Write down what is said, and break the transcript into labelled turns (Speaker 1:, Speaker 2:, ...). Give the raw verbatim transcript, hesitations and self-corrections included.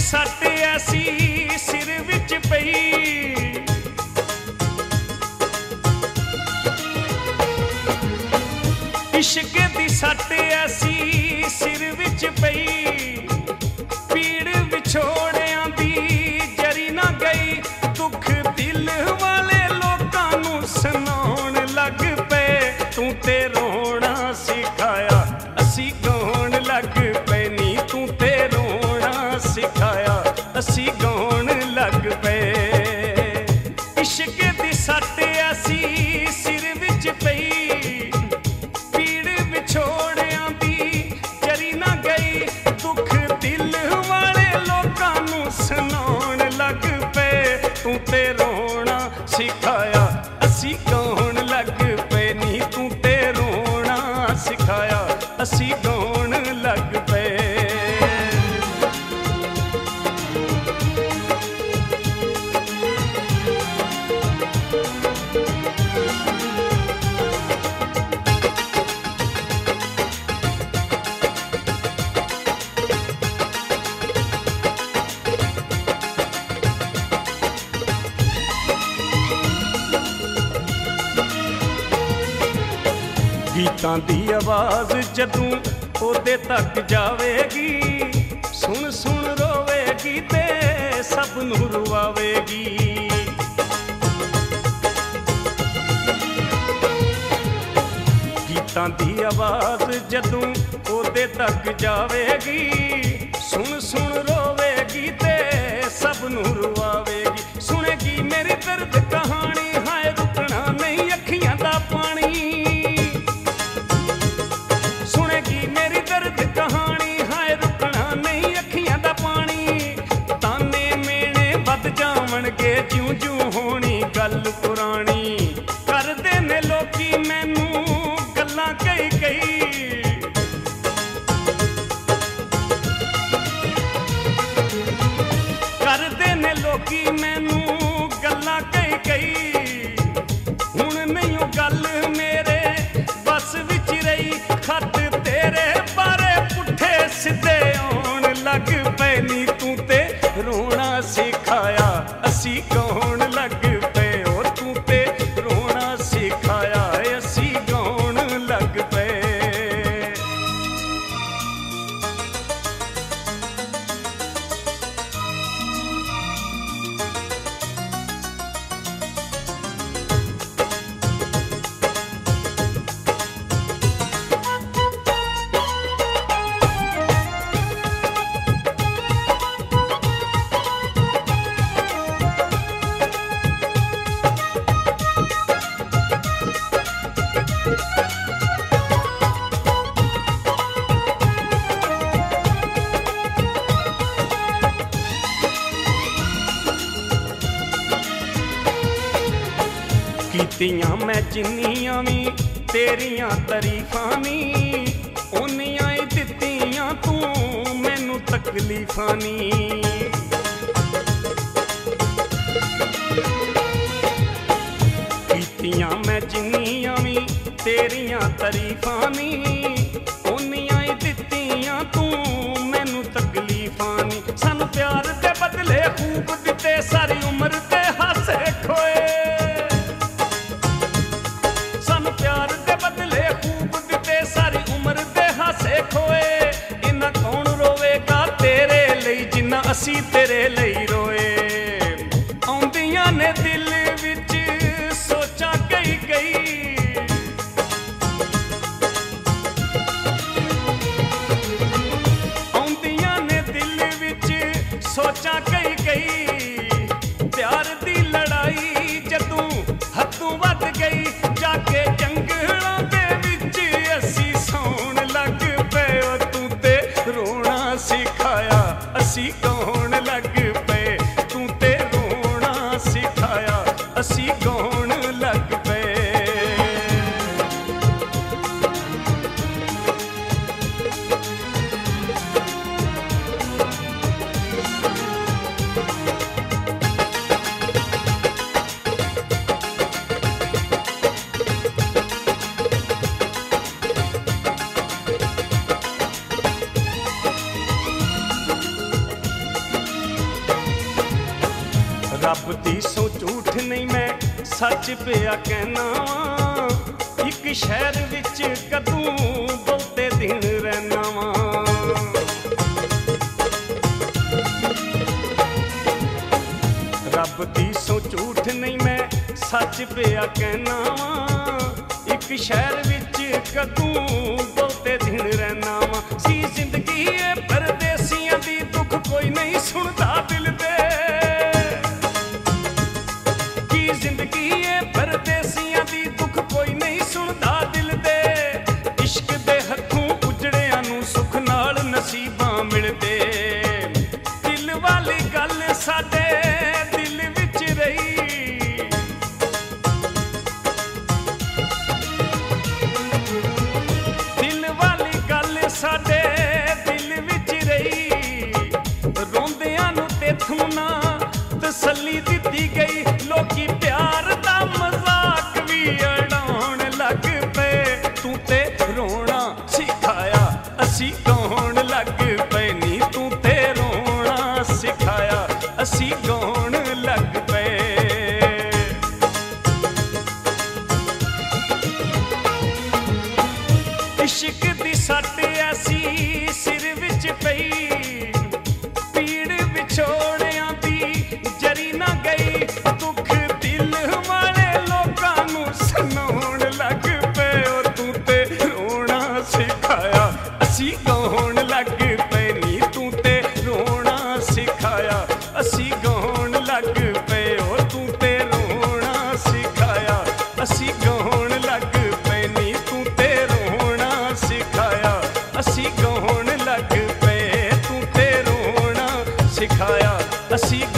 Speaker 1: सट ऐसी सिर विच पई, इश्क दी सट ऐसी सिर विच पई, पीड़ विछोड़ियां दी जरी ना गई, दुख दिल वाले लोकां नूं सुनाउण लग पे, तू ते रोना सिखाया असी गाउण लग पे नी, तू ते रोना सिखाया असी गाउण लग पे। इश्क दी सट ऐसी सिर विच पई, पीड़ विछोड़ियां दी जरी ना गई, दुख दिल वाले लोकां नूं सुनाउण लग पे, तू ते रोना सिखाया असी गाउण लग पे नी, तू ते रोना सिखाया असी गाउण लग पे। गीतां दी आवाज़ जदूं ओदे तक जावेगी, सुन सुन रोवेगी ते सब नूं रुवावेगी। गीतां दी आवाज़ जदूं ओदे तक जावेगी, सुन सुन रोवेगी ते सब नूं रुवावेगी। सुनेगी मेरी दर्द कहानी, हाय रुकना नहीं अखियां दा पानी, मेरी दर्द कहानी, हाय रुकना नहीं अखियां दा पानी, ताने मेने बद जावणगे ज्यों ज्यों होनी गल पुरानी, करदे ने लोकी मैनू गल्लां कई कई, करदे ने लोकी मैनू गल्लां कई कई, हुण नहीं ओ गल मेरे बस विच रही, खत तेरे बारे पुठे सिद्धे आउण लग पे नी, तू ते रोना सिखाया असी गाउण लग पे, ओ तू ते रोना सिखाया असी गाउण लग पे। कीतियां मैं जिन्नियां वी तेरियां तरीफां नी, उन्नियां ही दित्तियां तू मैनू तकलीफां नी। कीतियां मैं जिन्नियां वी तेरियां तरीफां नी, उन्नियां ही दित्तियां तू मैनू तकलीफां नी। सानू प्यार दे बदले खूब दिते, सारी उम्र ते हासे खोए, प्यार दे बदले खूब दिते, सारी उम्र दे हासे खोए, इन्ना कौन रोवेगा तेरे लई जिन्ना असी तेरे लई रोए। आउंदियां ने दिल विच सोचा कई कई, आउंदियां ने दिल विच सोचा कई कई, प्यार दी लड़ाई जदूं हथों वध गई, जाके जंगलां दे विच असी सौण लग पे, ओ तू ते रोना सिखाया असी गाउण लग पे, तू ते रोना सिखाया सौ झूठ नहीं मैं सच पिया कहना एक शहर विच कदूं बहुते दिन रहना वा रब दी सौ झूठ नहीं मैं सच पिया कहना वा एक शहर विच कदूं बहुते दिन रहना वा सी जिंदगी ए परदेसियां दी दुख कोई नहीं सुनदा दिल दे की जिंदगी ए परदेसियां दी दुख कोई नहीं सुनदा दिल दे इश्क दे हत्थों उजड़ियां नूं सुख नाल नसीबां मिलदे दिल वाली गल साडे दिल विच रही दिल वाली गल साडे दिल विच रही रोंदियां नूं तेथों ना तसल्ली दित्ती गई लोकी प्यार दा मजाक भी उड़ाउण लग पे तू ते रोना सिखाया असी गाउण लग पे नी तू ते रोना सिखाया असी गाउण लग पे इश्क दी सट ऐसी सिर विच पई पीड़ विछोड़ियां दी जरी ना गई दुख दिल वाले लोकां नूं सुनाउण लग पे ओ तू ते रोना सिखाया असी गाउण लग पे नी तू ते रोना सिखाया असी गाउण लग पे ओ तू ते रोना सिखाया असी गाउण लग पे नी तू ते रोना सिखाया असी गाउण लग पे तू ते रोना सिखाया असी